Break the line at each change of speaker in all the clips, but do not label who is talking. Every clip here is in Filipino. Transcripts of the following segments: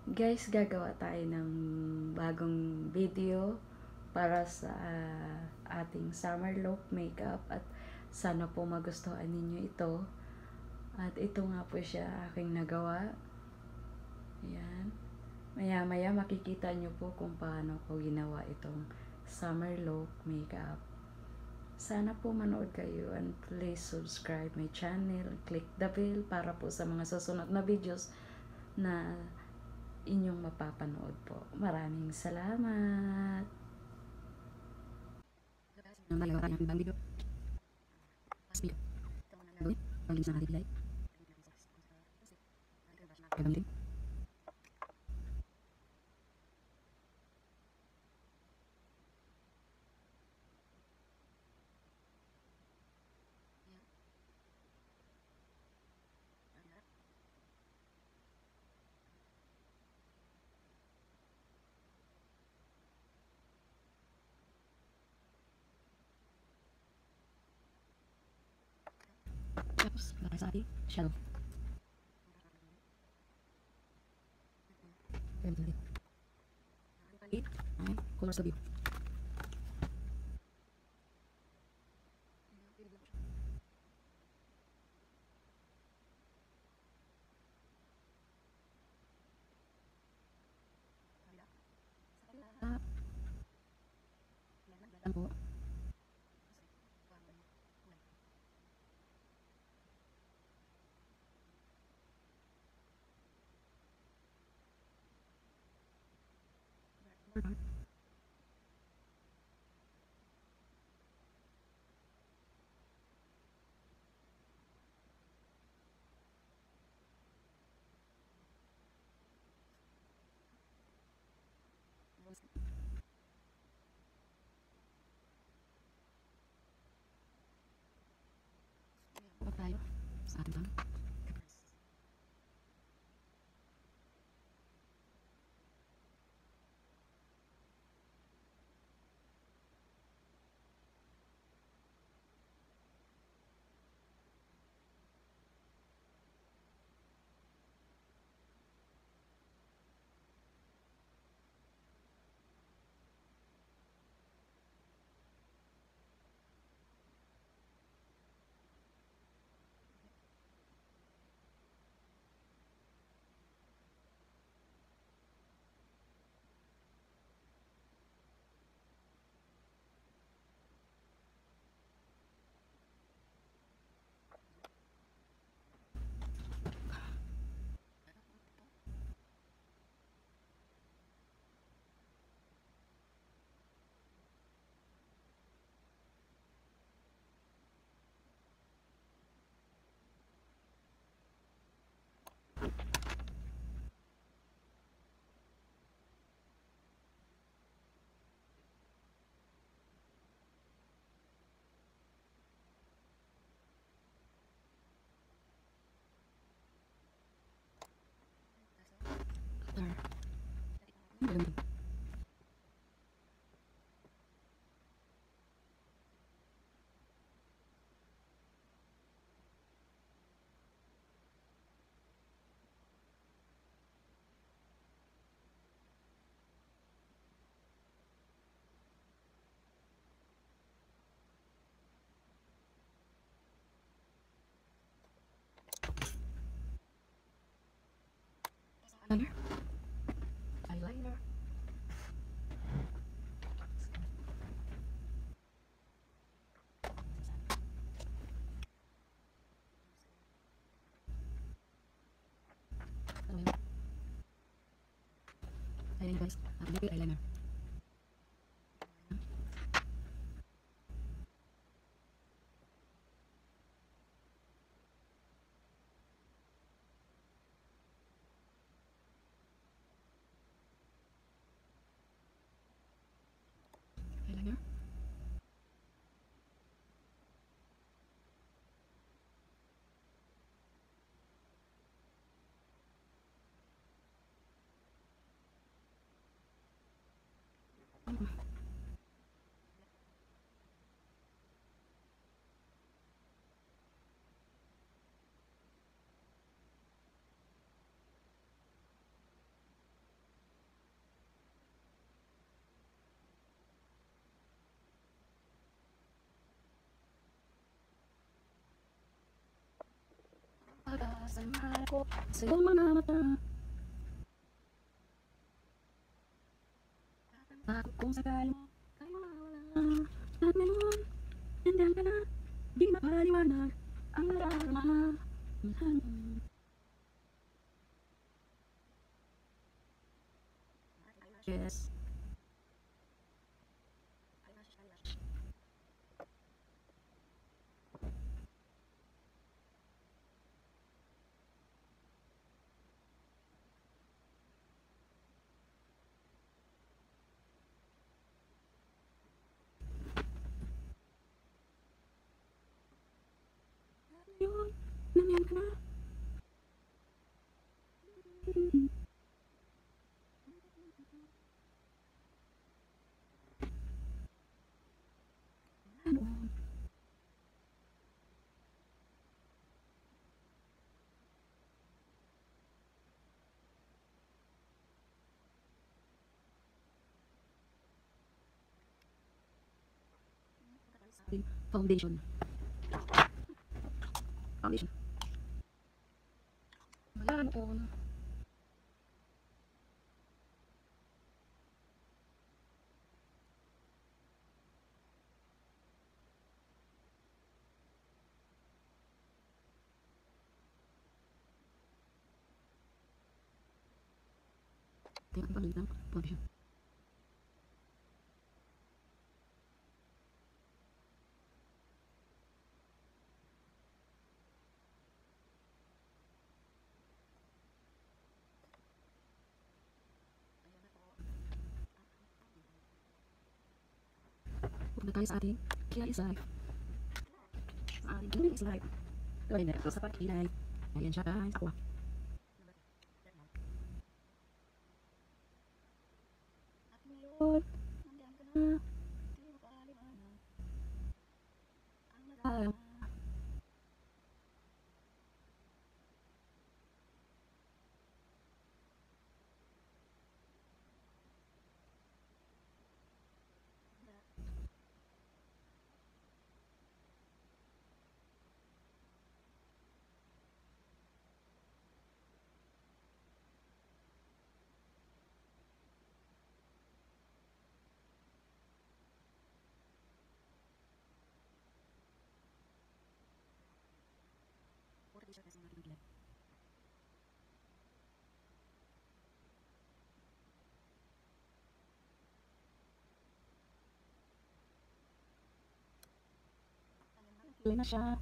Guys, gagawa tayo ng bagong video para sa ating summer look makeup at sana po magustuhan ninyo ito. At ito nga po siya aking nagawa. Ayan. Maya-maya makikita nyo po kung paano ko ginawa itong summer look makeup. Sana po manood kayo and please subscribe my channel, click the bell para po sa mga susunod na videos na inyong mapapanood po. Maraming salamat!
Magawa tayo ng ibang video. Last video. Gawin. Pag-linis ng ating pilay. Gagamitin. Tapos, bakit sa ating shadow. Gagamitin natin. Ay, colors of view. Yan po. Huwag tayo sa ating bang. After. Gagamitin. Eyeliner. Eyeliner. Ano yun? Eyeliner guys. Liquid eyeliner. Eyeliner. Sama ko sa iyong mga mata. Ako kung sakali mo kayo mawala. At ngayon, nandiyan ka na. Di mapaliwanag ang nadarama. Yes. Yun, nandiyan ka na. Ano? Foundation. Foundation. Wala noon. Tingnan ko lang foundation. Huwag na tayo sa ating kilay is life. Sa ating kilay is life. Gawin na ito sa pagkilay. Ayan siya guys. Ako. At ngayon, nandiyan ka na. Di mapaliwanag ang nadarama. Water t-shirt na sa mga kilay. Kilay na siya.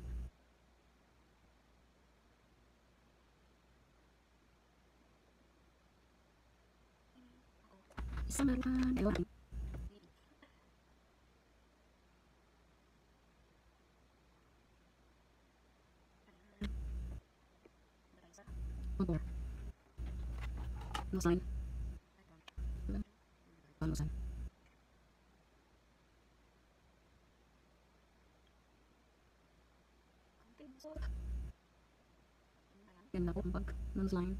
Isang laruan. Ewan. One more. No sign. No sign. Yan na po ang pag non-slime.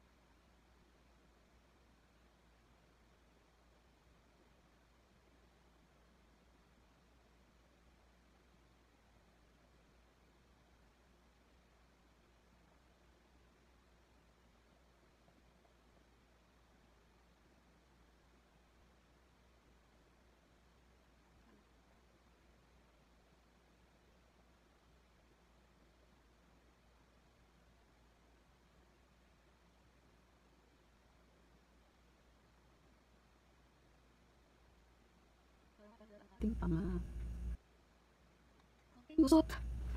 Ating panga. Gusot.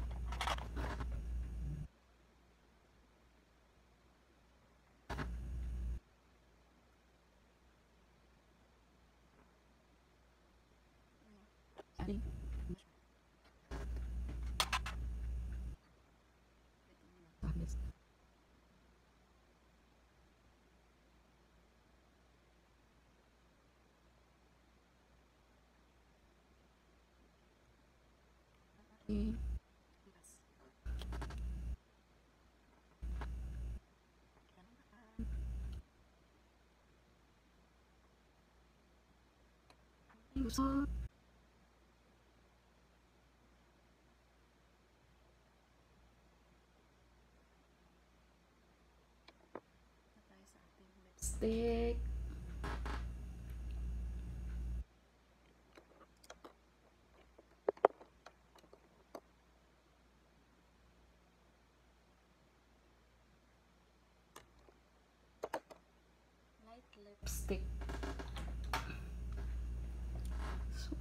Ating. Habis. Okay. Gusot.
lipstick. Light lipstick. So,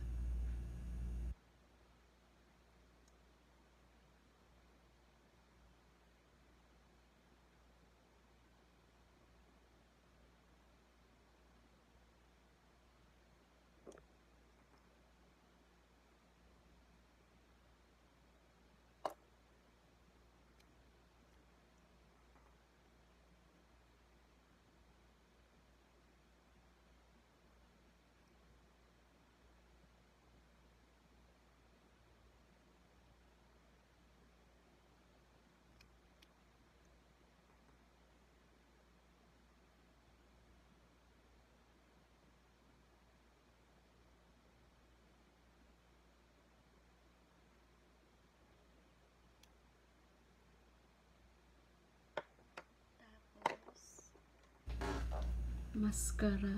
tapos, mascara.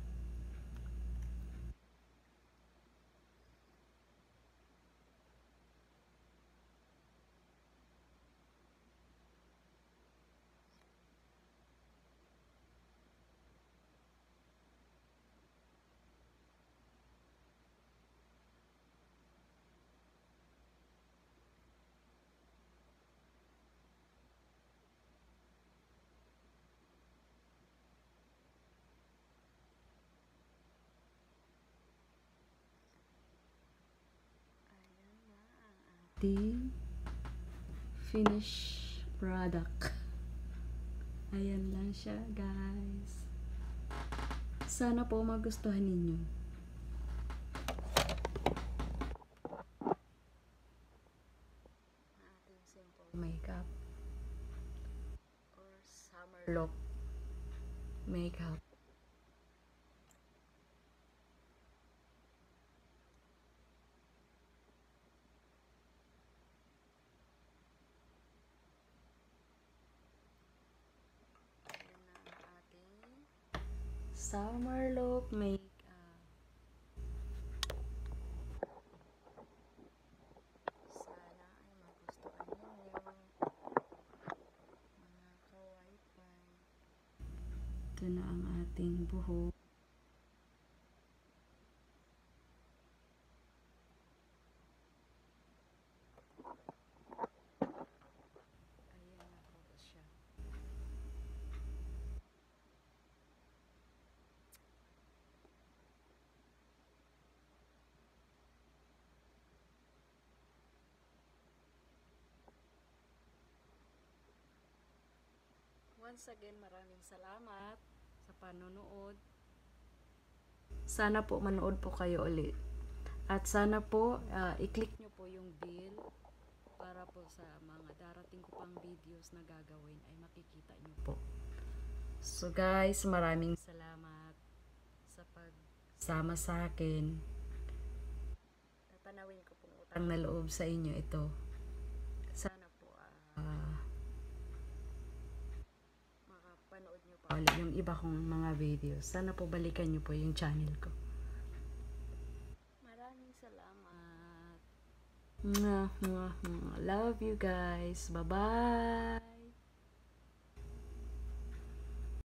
Ayan na ang ating finished product. Ayan lang siya, guys. Sana po magustuhan ninyo. Ating simple makeup or summer look makeup. Ayan na ang ating summer look makeup. Sana ay magustuhan ninyo, mga ka-wifi. Ito na ang ating buhok. Ayan na po siya. Once again, maraming salamat sa panonood. Sana po manood po kayo ulit. At sana po i-click nyo po yung bell para po sa mga darating ko pang videos na gagawin ay makikita nyo po. So guys, maraming salamat sa pagsama sa akin. Tatanawin ko pong utang na loob sa inyo ito. Sana po makapanood nyo pa ulit yung iba kong mga videos. Sana po balikan nyo po yung channel ko. Maraming salamat. Mwah, mwah, mwah. Love you guys. Bye-bye.